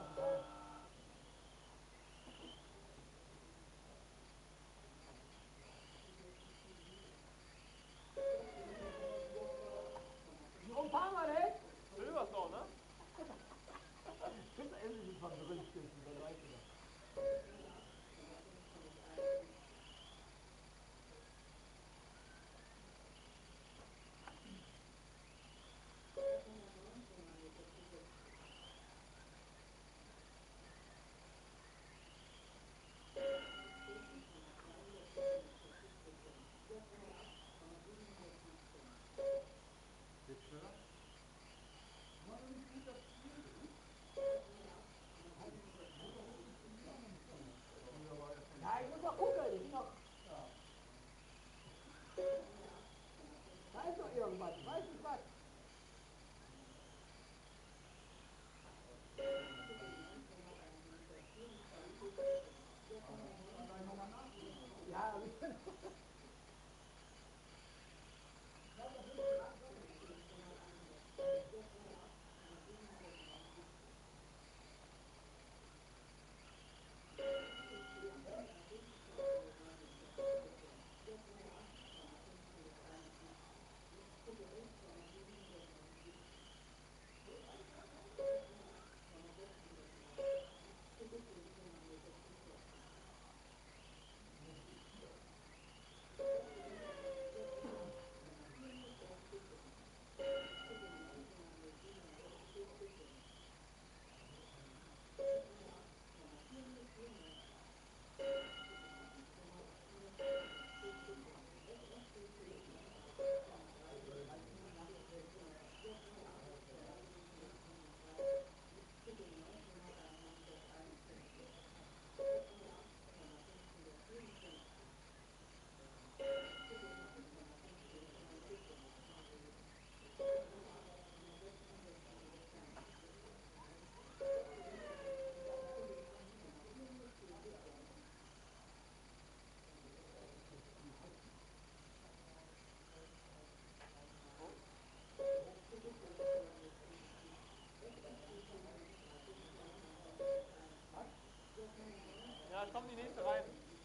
Wie rum fahren wir denn? Silverstone, ne? Das ist endlich von Drinnstiften, dann weißt du das. Geht's schneller? Ja, ich muss noch gucken, ich bin noch. Da ist noch irgendwas, ich weiß nicht was. Ja, Ja, es kommt die nächste rein.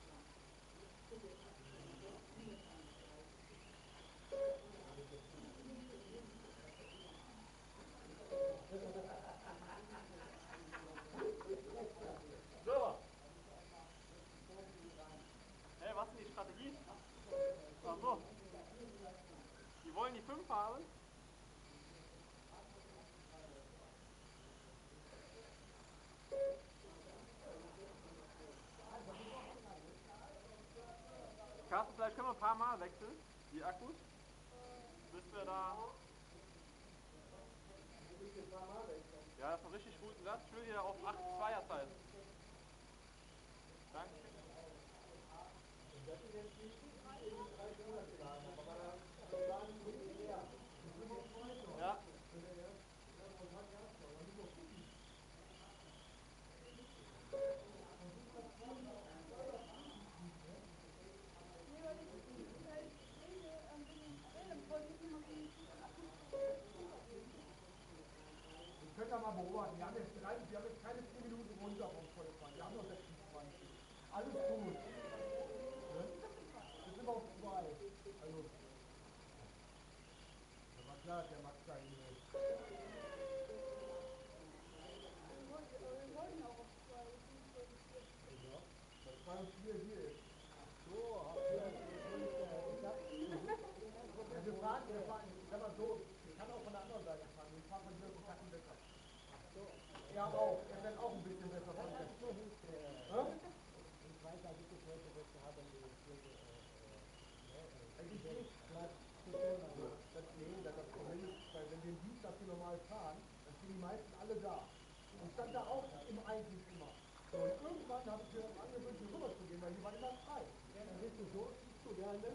so. Hey, was ist denn die Strategie? Ach so. Die wollen die 5 haben? Carsten, vielleicht können wir ein paar Mal wechseln, die Akkus, bis wir da... Ja, das ist ein richtig guten Satz. Ich will hier auf 8 Zweier teilen. Danke. Ja. Wir können ja mal beobachten. Wir haben jetzt keine 10 Minuten runter vom Vollfahren. Wir haben noch 26. Alles gut. Ne? Wir sind auf 2. Also, das war klar, der Max da hin will. Ja, das 2 und 4 hier ist. So, ja, wir fahren, ich sag mal so, ich kann auch von der anderen Seite fahren. Wir fahren von hier aus Tacken besser. Er auch, er fährt auch ein bisschen besser von hier. Eigentlich nicht. Das Problem ist, weil wenn wir den Dienstag hier normal fahren, dann sind die meisten alle da. Und stand da auch eigentlich immer. So, und irgendwann habe ich mir das angewöhnt, hier rüber zu gehen, weil die waren immer frei. Dann bist du so, ja, dann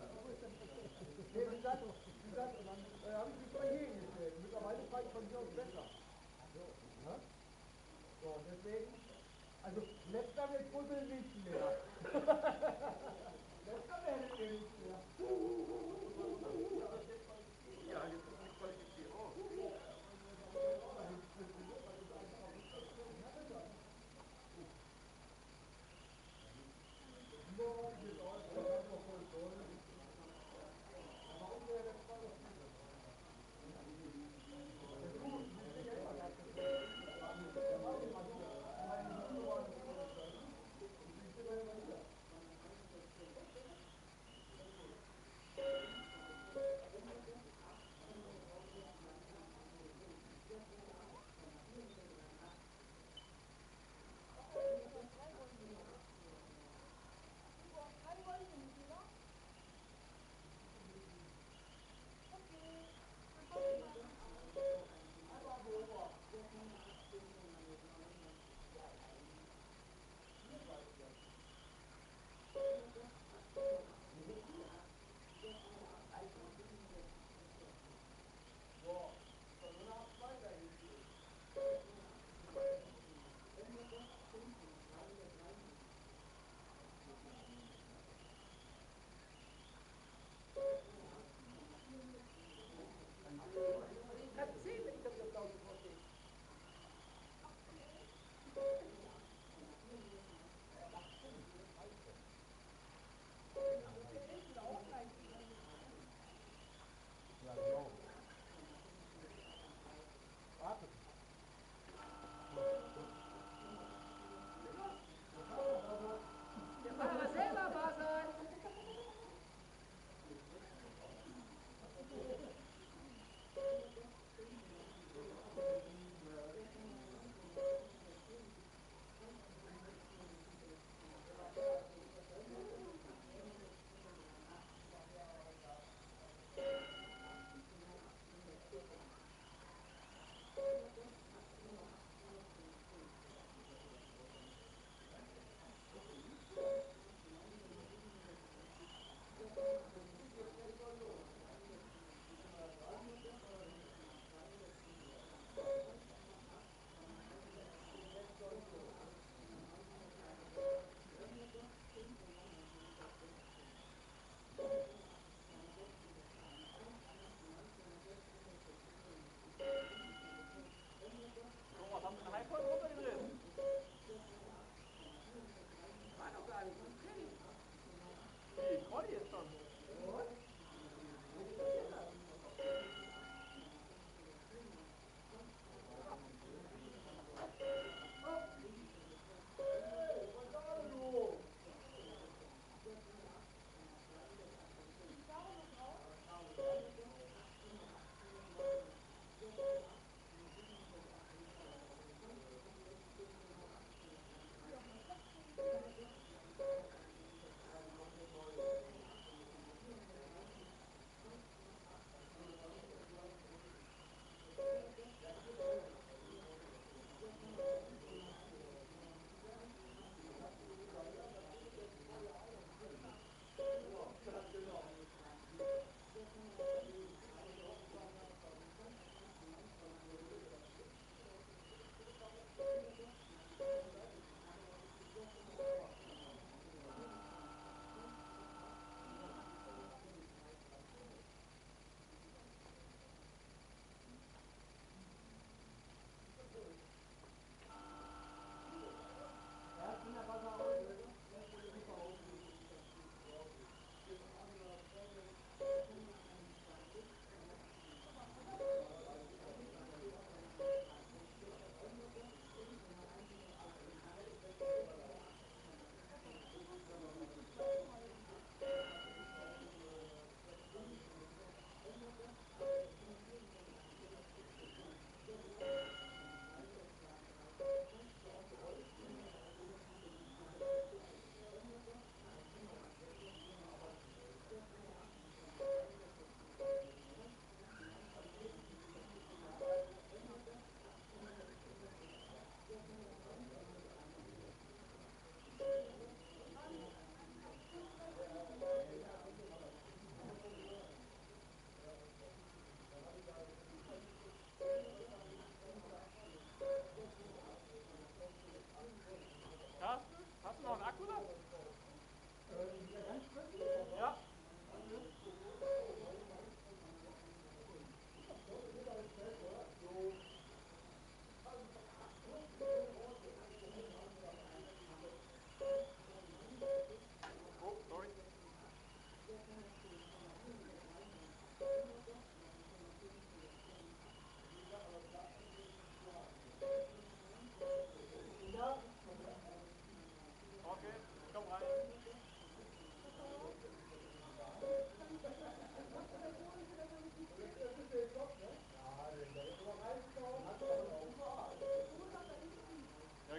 habe ich mich mal hier hingestellt. Mittlerweile fahre ich von hier aus besser. Ja? So, deswegen, also letzter wird Puzzle nicht mehr. Letzter werdet ihr nicht mehr. Ja, jetzt ist die Qualifizierung.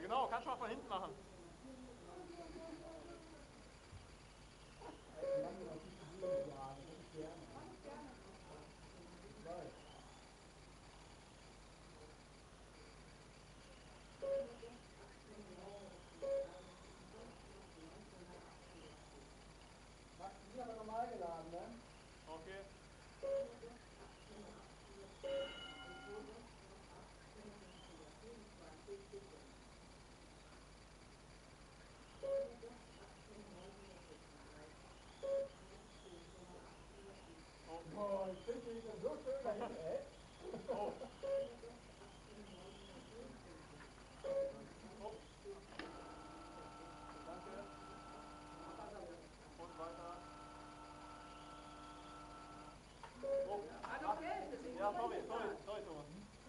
Genau, kannst du mal von hinten machen. Max, die sind aber normal geladen, ne? Okay. Oh, ich finde dich so schön da hinten, ey. Oh. Oh. Danke. Und weiter. Oh. Ja, sorry, Thomas.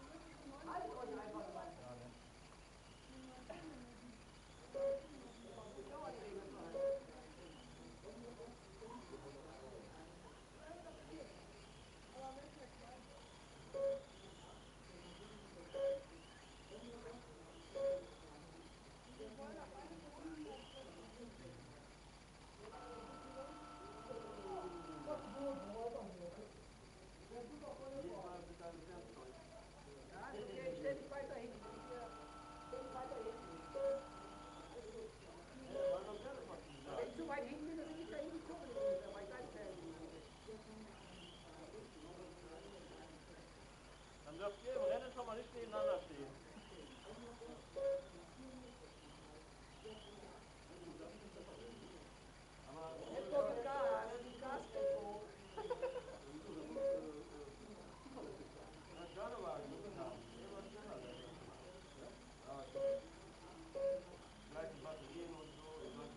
Dann dürft ihr im Rennen schon mal nicht nebeneinander stehen. Gleich die Batterien und so.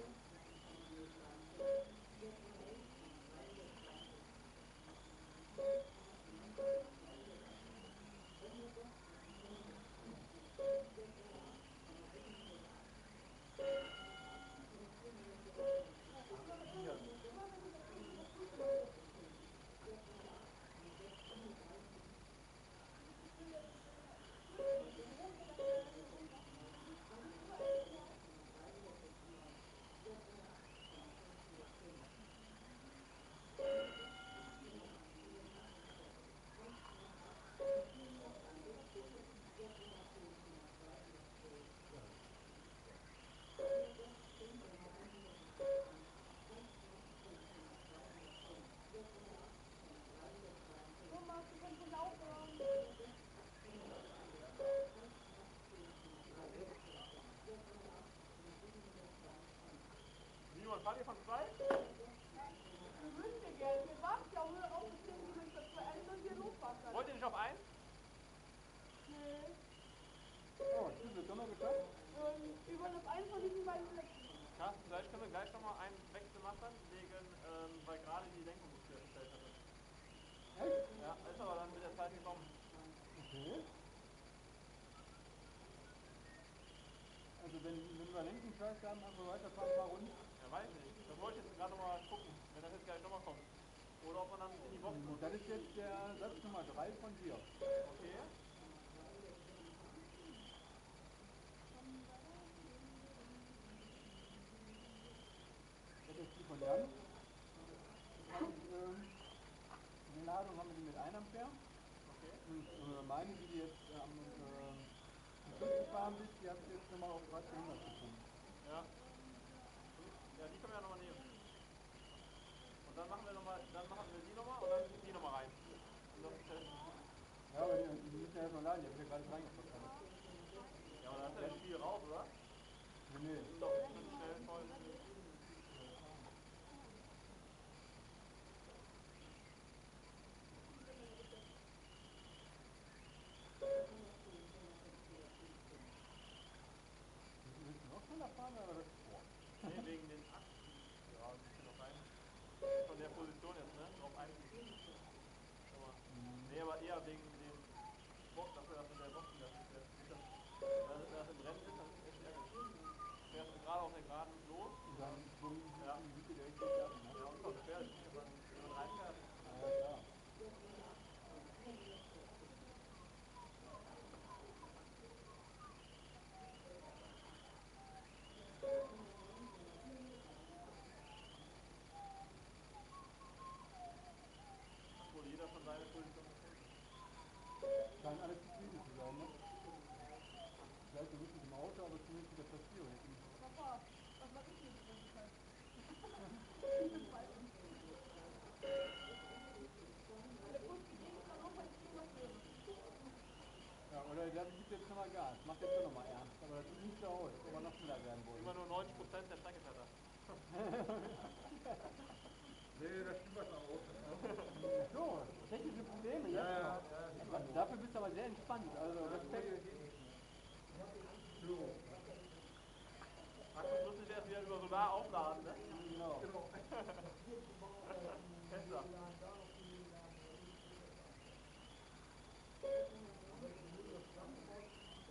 Simon, fahrt ihr von 2? Wollt ihr nicht auf 1? Oh, das wird doch noch geschafft. Wir wollen auf einen von diesen beiden Plätzen. Carsten, vielleicht können wir gleich nochmal einen Wechsel machen, weil gerade die Lenkung nicht gestellt hatte. Echt? Ja, ist aber dann mit der Zeit gekommen. Okay. Also wenn wir Lenkenscheiß haben, einfach weiterfahren, ein paar Runden. Ja, weiß ich nicht. Das wollte ich jetzt gerade nochmal gucken, wenn das jetzt gleich nochmal kommt. Oder ob man dann in die Box Und muss. das ist jetzt der Satz Nummer 3 von dir. Okay. Das ist die von Jan. Die Ladung haben wir die mit 1 Ampere. Okay. Und meine, die du jetzt am Schluss gefahren bist, die habe ich jetzt nochmal auf 1300 bekommen. Ja. Ja, die können wir ja nochmal nehmen. Und dann machen wir die nochmal und dann die nochmal rein. Um das zu testen. Ja, aber die müssen ja erstmal laden, die habe ich ja gerade reingepackt. Ja, aber da ist ja nicht viel raus, oder? Nee. Die sind doch schnell voll. Willst du noch schneller fahren oder was? Nee, wegen den Achsen. Ja, ein bisschen noch rein. Von der Position jetzt, ne? Drauf einfliegen. Nee, aber eher wegen dem Bock, dass wir das mit der Box wieder fest. Wenn das im Rennen ist, dann ist es echt ärgerlich. Fährst du gerade auf der Geraden los? Und dann Ja. die der richtig ab, ne? Ja, und das ist gefährlich, wenn man reinfährt. Ja, klar. schon seine Position gefunden. Scheinen alle zufrieden zu sein, ne? Vielleicht noch nicht mit dem Auto, aber zumindest mit der Platzierung. Papa, was war ich nicht die ganze Zeit? Der Bus geht dann auch, weil ich hier was höre. Ja, oder der gibt jetzt nochmal Gas, macht jetzt schon nochmal ernst, aber das sieht nicht so aus, ob wir noch schneller werden wollen. Immer nur 90% der Strecke fährt er. Nee, das stimmt was auch. So, technische Probleme jetzt Ja, noch. Dafür bist du aber sehr entspannt, also Respekt. Ach, das lustig erst wieder über Solar aufladen, ne? Genau. Besser.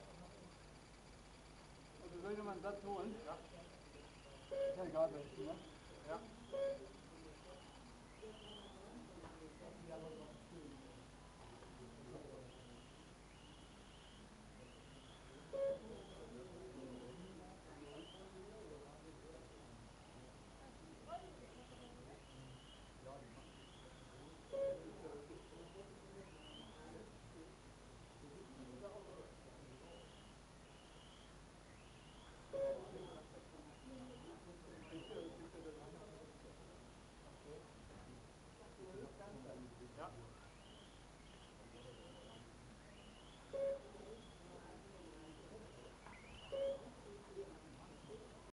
Also soll ich nochmal einen Satz holen? Ja. Ist ja egal welchen, ne?